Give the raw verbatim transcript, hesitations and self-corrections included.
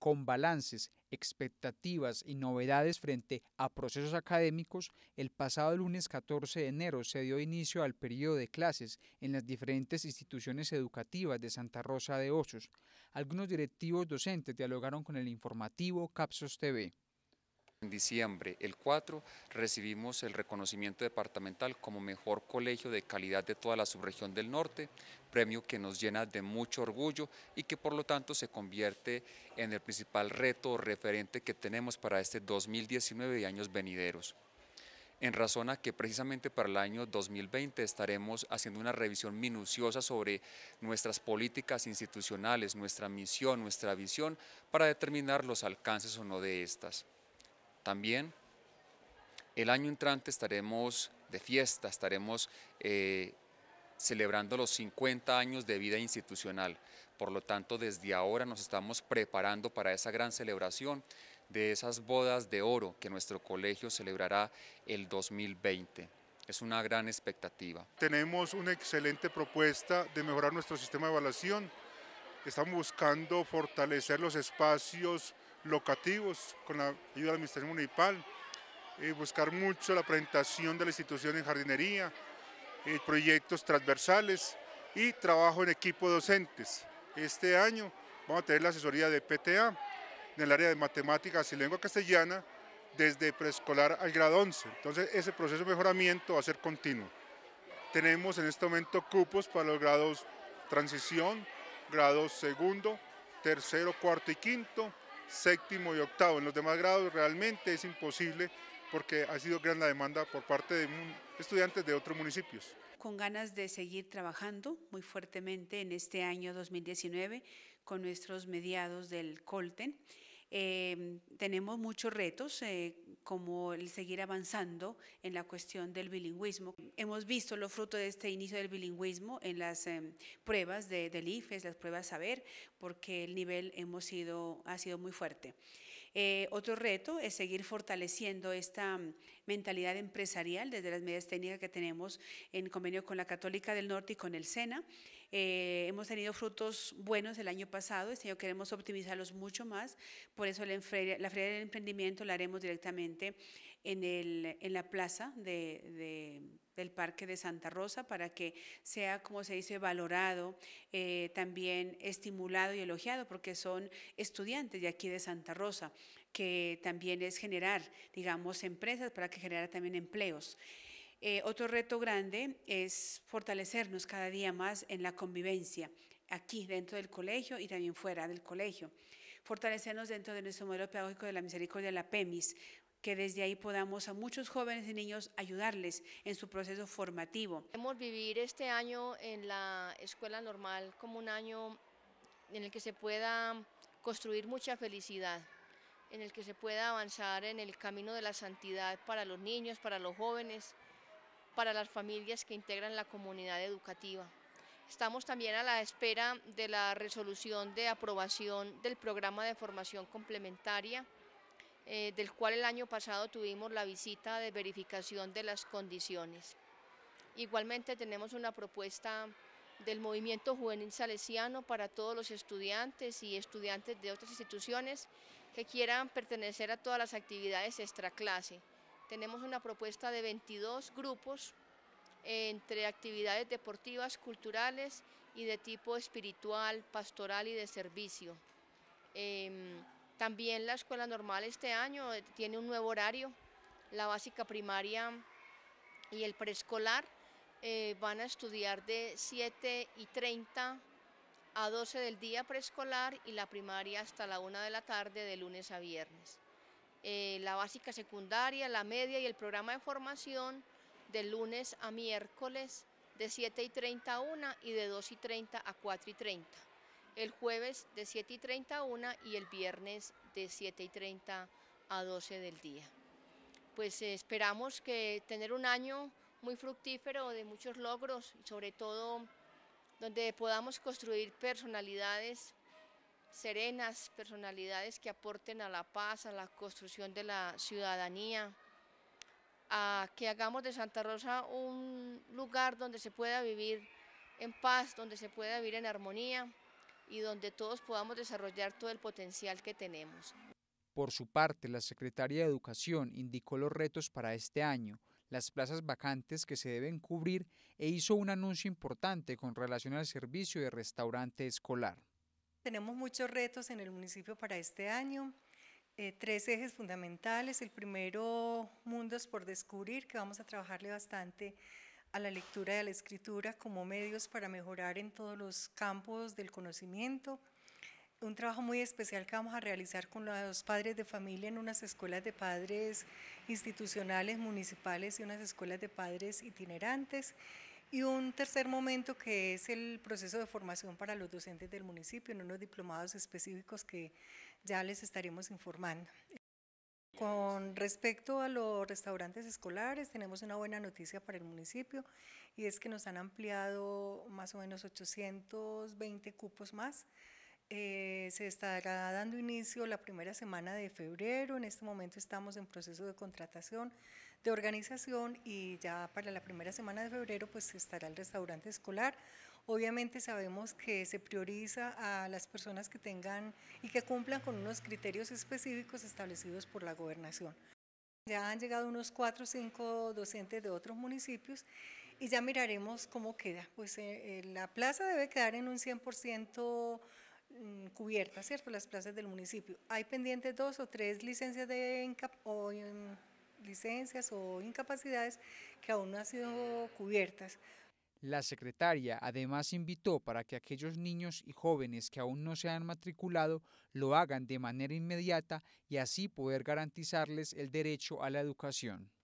Con balances, expectativas y novedades frente a procesos académicos, el pasado lunes catorce de enero se dio inicio al periodo de clases en las diferentes instituciones educativas de Santa Rosa de Osos. Algunos directivos docentes dialogaron con el informativo Capsos T V. En diciembre, el cuatro, recibimos el reconocimiento departamental como mejor colegio de calidad de toda la subregión del norte, premio que nos llena de mucho orgullo y que por lo tanto se convierte en el principal reto o referente que tenemos para este dos mil diecinueve y años venideros. En razón a que precisamente para el año dos mil veinte estaremos haciendo una revisión minuciosa sobre nuestras políticas institucionales, nuestra misión, nuestra visión, para determinar los alcances o no de estas. También el año entrante estaremos de fiesta, estaremos eh, celebrando los cincuenta años de vida institucional. Por lo tanto, desde ahora nos estamos preparando para esa gran celebración de esas bodas de oro que nuestro colegio celebrará el dos mil veinte. Es una gran expectativa. Tenemos una excelente propuesta de mejorar nuestro sistema de evaluación. Estamos buscando fortalecer los espacios locativos con la ayuda de la administración municipal, eh, buscar mucho la presentación de la institución en jardinería, eh, proyectos transversales y trabajo en equipo de docentes. Este año vamos a tener la asesoría de P T A en el área de matemáticas y lengua castellana desde preescolar al grado once. Entonces ese proceso de mejoramiento va a ser continuo. Tenemos en este momento cupos para los grados transición, grados segundo, tercero, cuarto y quinto, séptimo y octavo. En los demás grados realmente es imposible porque ha sido gran la demanda por parte de estudiantes de otros municipios. Con ganas de seguir trabajando muy fuertemente en este año dos mil diecinueve con nuestros mediados del Colten. Eh, tenemos muchos retos, eh, como el seguir avanzando en la cuestión del bilingüismo. Hemos visto los frutos de este inicio del bilingüismo en las eh, pruebas de, del I F E S, las pruebas Saber, porque el nivel hemos sido, ha sido muy fuerte. Eh, otro reto es seguir fortaleciendo esta mentalidad empresarial desde las medidas técnicas que tenemos en convenio con la Católica del Norte y con el SENA. Eh, hemos tenido frutos buenos el año pasado, este año queremos optimizarlos mucho más, por eso la Feria, la Feria del Emprendimiento la haremos directamente en, el, en la plaza de, de, del Parque de Santa Rosa para que sea, como se dice, valorado, eh, también estimulado y elogiado, porque son estudiantes de aquí de Santa Rosa, que también es generar, digamos, empresas para que generar también empleos. Eh, otro reto grande es fortalecernos cada día más en la convivencia, aquí dentro del colegio y también fuera del colegio. Fortalecernos dentro de nuestro modelo pedagógico de la misericordia de la PEMIS, que desde ahí podamos a muchos jóvenes y niños ayudarles en su proceso formativo. Queremos vivir este año en la escuela normal como un año en el que se pueda construir mucha felicidad, en el que se pueda avanzar en el camino de la santidad para los niños, para los jóvenes, para las familias que integran la comunidad educativa. Estamos también a la espera de la resolución de aprobación del programa de formación complementaria, eh, del cual el año pasado tuvimos la visita de verificación de las condiciones. Igualmente tenemos una propuesta del Movimiento Juvenil Salesiano para todos los estudiantes y estudiantes de otras instituciones que quieran pertenecer a todas las actividades extraclase. Tenemos una propuesta de veintidós grupos entre actividades deportivas, culturales y de tipo espiritual, pastoral y de servicio. Eh, también la escuela normal este año tiene un nuevo horario, la básica primaria y el preescolar eh, van a estudiar de siete y treinta a doce del día preescolar y la primaria hasta la una de la tarde de lunes a viernes. Eh, la básica secundaria, la media y el programa de formación de lunes a miércoles de siete y treinta a una y de dos y treinta a cuatro y treinta. El jueves de siete y treinta a una y el viernes de siete y treinta a doce del día. Pues eh, esperamos que tener un año muy fructífero de muchos logros y sobre todo donde podamos construir personalidades serenas, personalidades que aporten a la paz, a la construcción de la ciudadanía, a que hagamos de Santa Rosa un lugar donde se pueda vivir en paz, donde se pueda vivir en armonía y donde todos podamos desarrollar todo el potencial que tenemos. Por su parte, la secretaria de Educación indicó los retos para este año, las plazas vacantes que se deben cubrir e hizo un anuncio importante con relación al servicio de restaurante escolar. Tenemos muchos retos en el municipio para este año, eh, tres ejes fundamentales. El primero, mundos por descubrir, que vamos a trabajarle bastante a la lectura y a la escritura como medios para mejorar en todos los campos del conocimiento. Un trabajo muy especial que vamos a realizar con los padres de familia en unas escuelas de padres institucionales, municipales y unas escuelas de padres itinerantes. Y un tercer momento que es el proceso de formación para los docentes del municipio en unos diplomados específicos que ya les estaremos informando. Con respecto a los restaurantes escolares, tenemos una buena noticia para el municipio y es que nos han ampliado más o menos ochocientos veinte cupos más. Eh, se estará dando inicio la primera semana de febrero. En este momento estamos en proceso de contratación, de organización, y ya para la primera semana de febrero pues estará el restaurante escolar. Obviamente sabemos que se prioriza a las personas que tengan y que cumplan con unos criterios específicos establecidos por la gobernación. Ya han llegado unos cuatro o cinco docentes de otros municipios y ya miraremos cómo queda. Pues eh, eh, la plaza debe quedar en un cien por ciento cubiertas, ¿cierto? Las plazas del municipio. Hay pendientes dos o tres licencias de incap o um, licencias o incapacidades que aún no han sido cubiertas. La secretaria además invitó para que aquellos niños y jóvenes que aún no se han matriculado lo hagan de manera inmediata y así poder garantizarles el derecho a la educación.